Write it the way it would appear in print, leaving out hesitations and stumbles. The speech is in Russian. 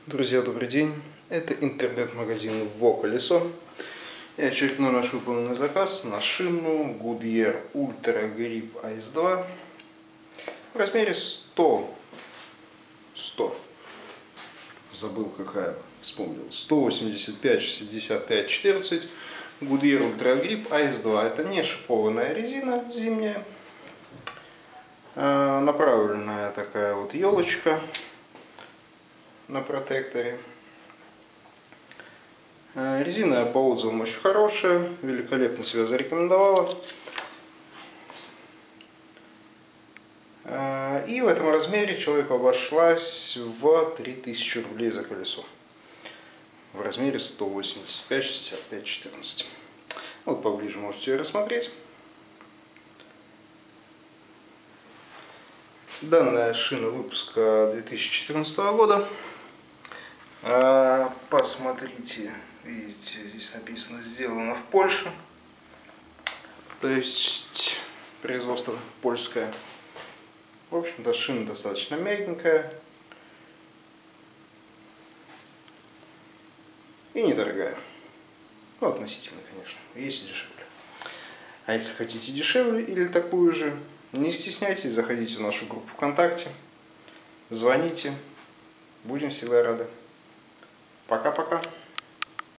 Друзья, добрый день! Это интернет-магазин ВОКолесо и очередной наш выполненный заказ на шину Goodyear Ultra Grip AS2 в размере 100, забыл какая, вспомнил, 185/65/14 Goodyear Ultra Grip AS2. Это не шипованная резина зимняя, направленная такая вот елочка на протекторе. Резина по отзывам очень хорошая, великолепно себя зарекомендовала. И в этом размере человеку обошлась в 3000 рублей за колесо. В размере 185/65/14. Вот поближе можете ее рассмотреть. Данная шина выпуска 2014 года. Посмотрите, видите, здесь написано «Сделано в Польше», то есть производство польское. В общем-то, шина достаточно мягенькая и недорогая. Ну, относительно, конечно, есть и дешевле. А если хотите дешевле или такую же, не стесняйтесь, заходите в нашу группу ВКонтакте, звоните, будем всегда рады. Пока-пока.